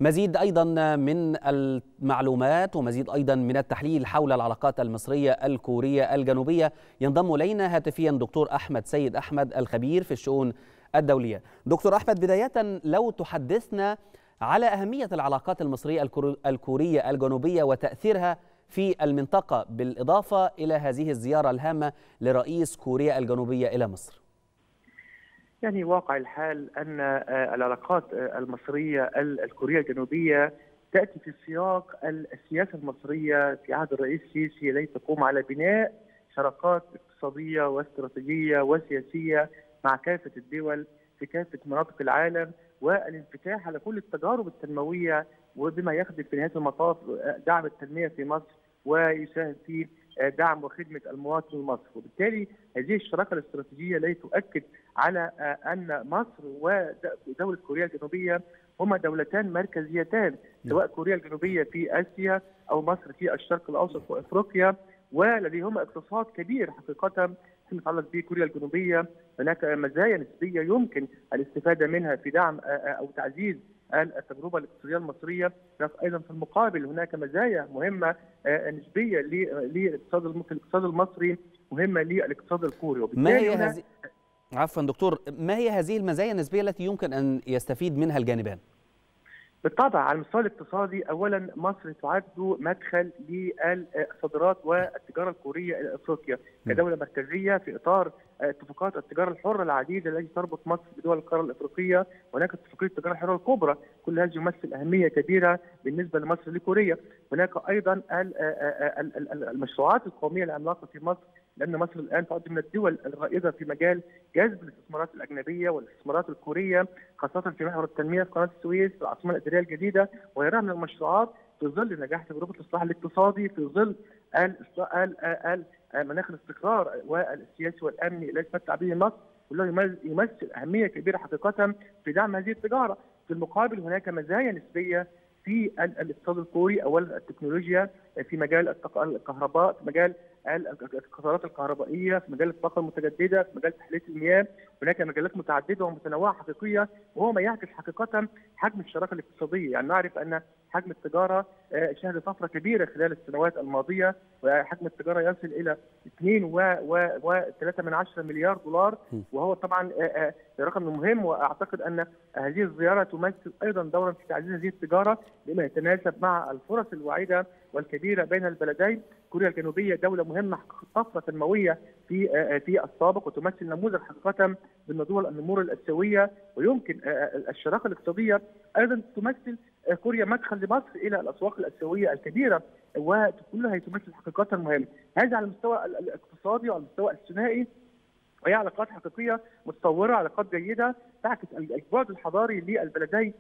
مزيد أيضا من المعلومات ومزيد أيضا من التحليل حول العلاقات المصرية الكورية الجنوبية ينضم إلينا هاتفيا دكتور أحمد سيد أحمد الخبير في الشؤون الدولية. دكتور أحمد، بداية لو تحدثنا على أهمية العلاقات المصرية الكورية الجنوبية وتأثيرها في المنطقة بالإضافة إلى هذه الزيارة الهامة لرئيس كوريا الجنوبية إلى مصر. يعني واقع الحال أن العلاقات المصرية الكورية الجنوبية تأتي في سياق السياسة المصرية في عهد الرئيس السيسي التي تقوم على بناء شراكات اقتصادية واستراتيجية وسياسية مع كافة الدول في كافة مناطق العالم، والانفتاح على كل التجارب التنموية، وبما يخدم في نهاية المطاف دعم التنمية في مصر ويساهم في دعم وخدمة المواطن المصري. وبالتالي هذه الشراكة الاستراتيجية التي تؤكد على أن مصر ودولة كوريا الجنوبية هما دولتان مركزيتان، سواء كوريا الجنوبية في آسيا أو مصر في الشرق الأوسط وأفريقيا، ولديهما اقتصاد كبير حقيقة فيما يتعلق بكوريا الجنوبية. هناك مزايا نسبية يمكن الاستفادة منها في دعم أو تعزيز التجربة الاقتصادية المصرية. أيضا في المقابل هناك مزايا مهمة نسبية للاقتصاد المصري مهمة للاقتصاد الكوري. ما هي عفوا دكتور، ما هي هذه المزايا النسبية التي يمكن أن يستفيد منها الجانبان؟ بالطبع على المستوى الاقتصادي، أولا مصر تعد مدخل للصادرات والتجارة الكورية إلى أفريقيا كدولة مركزية في إطار اتفاقات التجارة الحرة العديدة التي تربط مصر بدول القارة الأفريقية. هناك اتفاقية التجارة الحرة الكبرى، كل هذا يمثل أهمية كبيرة بالنسبة لمصر لكوريا. هناك أيضا المشروعات القومية العملاقة في مصر، لأن مصر الآن تعد من الدول الرائدة في مجال جذب الاستثمارات الأجنبية والاستثمارات الكورية، خاصة في محور التنمية في قناة السويس في العاصمة الإدارية الجديدة، وغيرها من المشروعات في ظل نجاح تجربة الإصلاح الاقتصادي، في ظل مناخ الاستقرار والسياسي والأمني الذي تمتع به مصر، كله يمثل أهمية كبيرة حقيقة في دعم هذه التجارة. في المقابل هناك مزايا نسبية في الاقتصاد الكوري، اولا التكنولوجيا في مجال الكهرباء، في مجال القطارات الكهربائيه، في مجال الطاقه المتجدده، في مجال تحليه المياه. هناك مجالات متعدده ومتنوعه حقيقيه، وهو ما يعكس حقيقه حجم الشراكه الاقتصاديه. يعني نعرف ان حجم التجاره شهد طفره كبيره خلال السنوات الماضيه، وحجم التجاره يصل الى 2.3 مليار دولار، وهو طبعا رقم مهم. واعتقد ان هذه الزياره تمثل ايضا دورا في تعزيز هذه التجاره بما يتناسب مع الفرص الوعيده والكبيره بين البلدين. كوريا الجنوبيه دوله مهمه حققت طفره تنمويه في السابق، وتمثل نموذج حقيقه من دول النمور الاسيويه، ويمكن الشراكه الاقتصاديه ايضا تمثل كوريا مدخل لمصر الى الاسواق الاسيويه الكبيره، وكلها تمثل حقيقه مهمه. هذا على المستوى الاقتصادي وعلى المستوى الثنائي، وهي علاقات حقيقيه متطوره، علاقات جيده تعكس البعد الحضاري للبلدين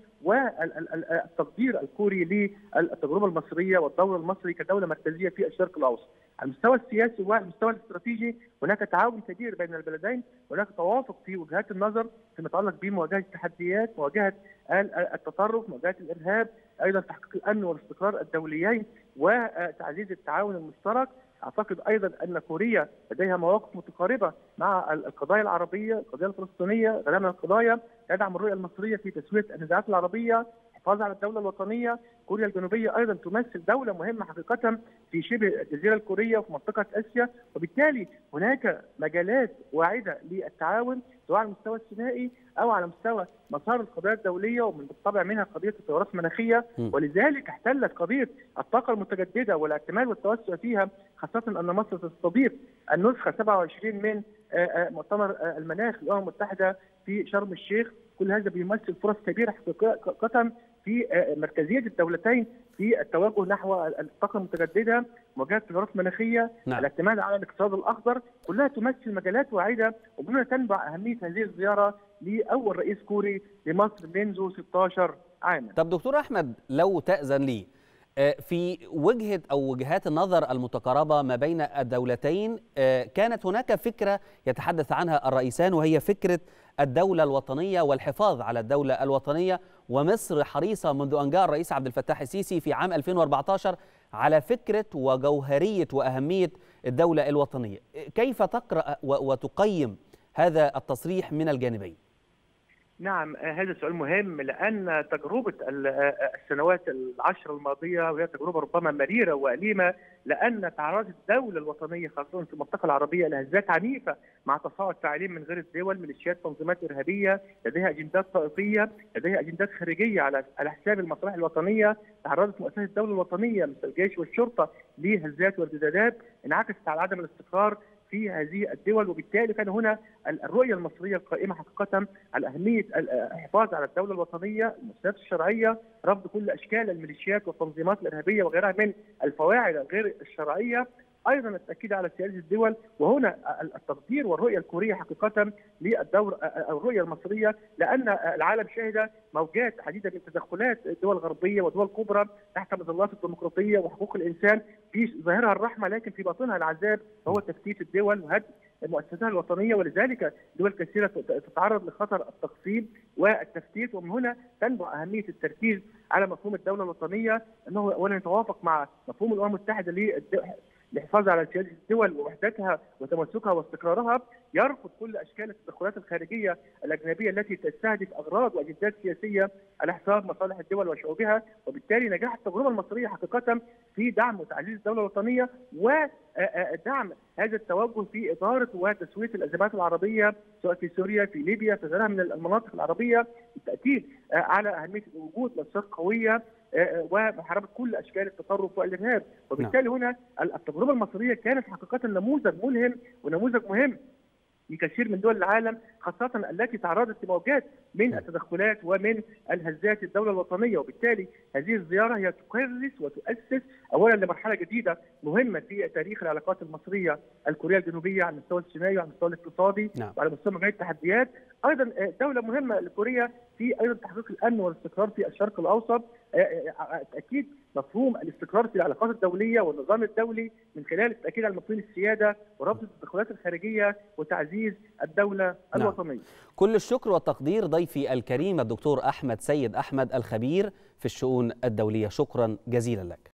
والتقدير الكوري للتجربه المصريه والدور المصري كدوله مركزيه في الشرق الاوسط. على المستوى السياسي وعلى المستوى الاستراتيجي هناك تعاون كبير بين البلدين، هناك توافق في وجهات النظر فيما يتعلق بمواجهه التحديات، مواجهه التطرف، مواجهه الارهاب، ايضا تحقيق الامن والاستقرار الدوليين وتعزيز التعاون المشترك. اعتقد ايضا ان كوريا لديها مواقف متقاربه مع القضايا العربيه، القضيه الفلسطينيه، غيرها من القضايا، تدعم الرؤيه المصريه في تسويه النزاعات العربيه، الحفاظ على الدوله الوطنيه. كوريا الجنوبيه ايضا تمثل دوله مهمه حقيقه في شبه الجزيره الكوريه وفي منطقه اسيا، وبالتالي هناك مجالات واعده للتعاون سواء على المستوى الثنائي او على مستوى مسار القضايا الدوليه، ومن بالطبع منها قضيه التغيرات المناخيه. ولذلك احتلت قضيه الطاقه المتجدده والاعتماد والتوسع فيها، خاصه ان مصر تستضيف النسخه 27 من مؤتمر المناخ للامم المتحده في شرم الشيخ. كل هذا بيمثل فرص كبيره حقيقه في مركزيه الدولتين في التوجه نحو الطاقه المتجدده، مواجهه التغيرات المناخيه، الاعتماد على الاقتصاد الاخضر، كلها تمثل مجالات واعده، وبما تنبع اهميه هذه الزياره لاول رئيس كوري لمصر منذ 16 عاما. طب دكتور احمد، لو تأذن لي، في وجهات النظر المتقاربة ما بين الدولتين، كانت هناك فكرة يتحدث عنها الرئيسان، وهي فكرة الدولة الوطنية والحفاظ على الدولة الوطنية. ومصر حريصة منذ أن جاء الرئيس عبد الفتاح السيسي في عام 2014 على فكرة وجوهرية وأهمية الدولة الوطنية. كيف تقرأ وتقيم هذا التصريح من الجانبين؟ نعم، هذا سؤال مهم لأن تجربة السنوات العشر الماضية وهي تجربة ربما مريرة وأليمة، لأن تعرضت الدولة الوطنية خاصة في المنطقة العربية لهزات عنيفة مع تصاعد فاعلين من غير الدول، ميليشيات تنظيمات إرهابية لديها أجندات طائفية، لديها أجندات خارجية على حساب المصالح الوطنية. تعرضت مؤسسات الدولة الوطنية مثل الجيش والشرطة لهزات وارتدادات انعكست على عدم الاستقرار في هذه الدول، وبالتالي كان هنا الرؤيه المصريه القائمه حقيقه على اهميه الحفاظ على الدوله الوطنيه، المؤسسات الشرعيه، رفض كل اشكال الميليشيات والتنظيمات الارهابيه وغيرها من الفواعل غير الشرعيه، ايضا التاكيد على سياده الدول. وهنا التقدير والرؤيه الكوريه حقيقه للدور الرؤيه المصريه، لان العالم شهد موجات عديده من تدخلات دول غربيه ودول كبرى تحت مظلات الديمقراطيه وحقوق الانسان، في ظاهرها الرحمه لكن في باطنها العذاب، وهو تفتيت الدول وهدم مؤسساتها الوطنيه. ولذلك دول كثيره تتعرض لخطر التقسيم والتفتيت، ومن هنا تنبع اهميه التركيز على مفهوم الدوله الوطنيه، انه اولا يتوافق مع مفهوم الامم المتحده للحفاظ على سياده الدول ووحدتها وتمسكها واستقرارها، يرفض كل اشكال التدخلات الخارجيه الاجنبيه التي تستهدف اغراض واجندات سياسيه على حساب مصالح الدول وشعوبها. وبالتالي نجاح التجربه المصريه حقيقه في دعم وتعزيز الدوله الوطنيه ودعم هذا التوجه في اداره وتسويه الازمات العربيه سواء في سوريا، في ليبيا، في غيرها من المناطق العربيه، بالتاكيد على اهميه وجود مؤسسات قويه ومحاربه كل اشكال التطرف والارهاب. وبالتالي هنا التجربه المصريه كانت حقيقه نموذج ملهم ونموذج مهم لكثير من دول العالم، خاصة التي تعرضت لموجات من التدخلات ومن الهزات الدولة الوطنية. وبالتالي هذه الزيارة هي تكرس وتؤسس أولا لمرحلة جديدة مهمة في تاريخ العلاقات المصرية الكورية الجنوبية على المستوى السينائي وعلى المستوى الاقتصادي وعلى مستوى مجال التحديات. أيضا دولة مهمة لكوريا في أيضا تحقيق الأمن والاستقرار في الشرق الأوسط، تأكيد مفهوم الاستقرار في العلاقات الدولية والنظام الدولي من خلال التأكيد على مفهوم السيادة ورفض التدخلات الخارجية وتعزيز الدولة الوطنية. كل الشكر والتقدير ضيفي الكريم الدكتور أحمد سيد أحمد الخبير في الشؤون الدولية، شكرا جزيلا لك.